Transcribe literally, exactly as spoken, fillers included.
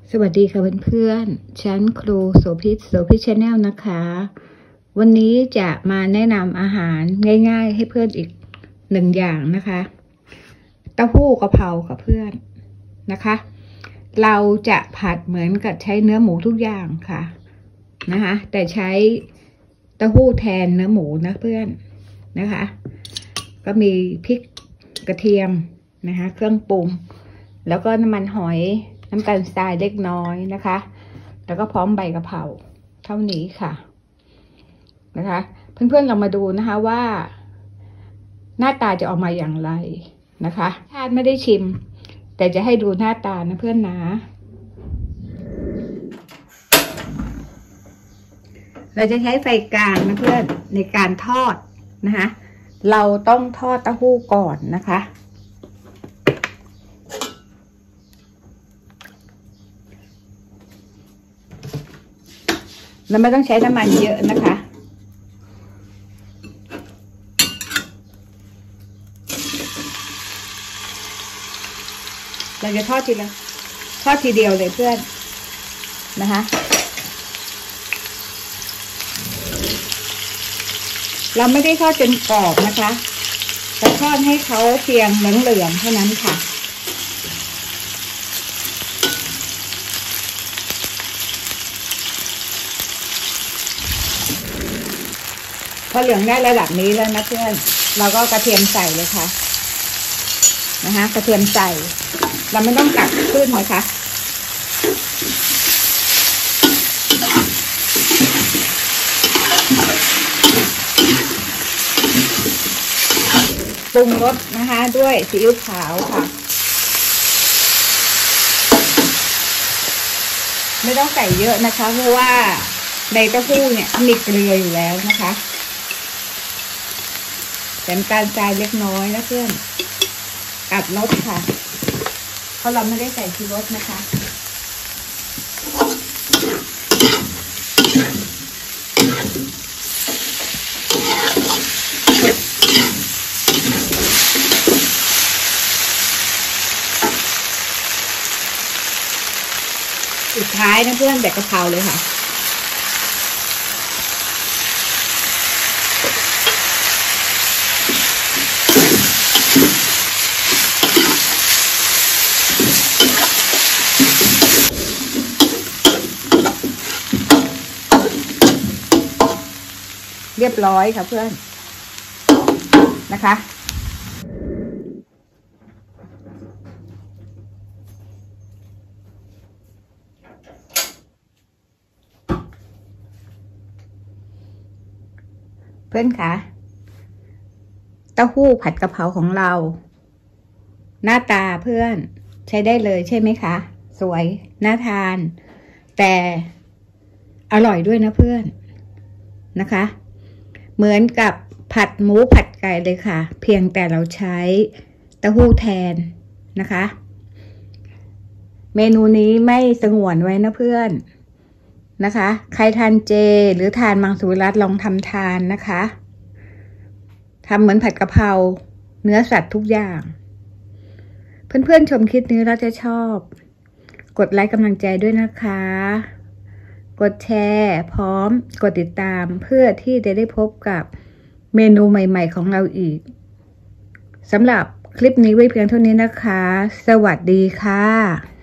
สวัสดีค่ะเพื่อนๆฉันครูโสภิตโสภิตชาแนลนะคะ วันนี้จะมาแนะนำอาหารง่ายๆให้เพื่อนอีกหนึ่งอย่างนะคะเต้าหู้กะเพราค่ะเพื่อนนะคะ เราจะผัดเหมือนกับใช้เนื้อหมูทุกอย่างค่ะนะคะแต่ใช้เต้าหู้แทนเนื้อหมูนะเพื่อนนะคะก็มีพริกกระเทียมนะคะเครื่องปรุงแล้วก็น้ำมันหอยน้ำตาลทรายเล็กน้อยนะคะแล้วก็พร้อมใบกะเพราเท่านี้ค่ะนะคะเพื่อนๆเรามาดูนะคะว่าหน้าตาจะออกมาอย่างไรนะคะทานไม่ได้ชิมแต่จะให้ดูหน้าตานะเพื่อนนะเราจะใช้ไฟกลางนะเพื่อนในการทอดนะคะเราต้องทอดเต้าหู้ก่อนนะคะเราไม่ต้องใช้น้ำมันเยอะนะคะเราจะทอดทีละทอดทีเดียวเลยเพื่อนนะคะเราไม่ได้ทอดจนกรอบนะคะแต่ทอดให้เขาเพียงเหลืองๆเท่านั้นค่ะพอเหลืองได้ระดับนี้แล้วนะเพื่อนเราก็กระเทียมใส่เลยค่ะนะคะกระเทียมใส่เราไม่ต้องตักขึ้นนะคะปรุงรสนะคะด้วยซีอิ๊วขาวค่ะไม่ต้องใส่เยอะนะคะเพราะว่าในเต้าหู้เนี่ยมีเกลืออยู่แล้วนะคะแต่น้ำตาลทรายเล็กน้อยนะเพื่อนกัดรสค่ะเพราะเราไม่ได้ใส่ชูรสนะคะสุดท้ายนะเพื่อนแบบกะเพราเลยค่ะเรียบร้อยค่ะเพื่อนนะคะเพื่อนคะเต้าหู้ผัดกะเพราของเราหน้าตาเพื่อนใช้ได้เลยใช่ไหมคะสวยน่าทานแต่อร่อยด้วยนะเพื่อนนะคะเหมือนกับผัดหมูผัดไก่เลยค่ะเพียงแต่เราใช้เต้าหู้แทนนะคะเมนูนี้ไม่สงวนไว้นะเพื่อนนะคะใครทานเจหรือทานมังสวิรัติลองทำทานนะคะทำเหมือนผัดกะเพราเนื้อสัตว์ทุกอย่างเพื่อนๆชมคลิปนี้แล้วจะชอบกดไลค์กำลังใจด้วยนะคะกดแชร์พร้อมกดติดตามเพื่อที่จะได้พบกับเมนูใหม่ๆของเราอีกสำหรับคลิปนี้ไว้เพียงเท่านี้นะคะสวัสดีค่ะ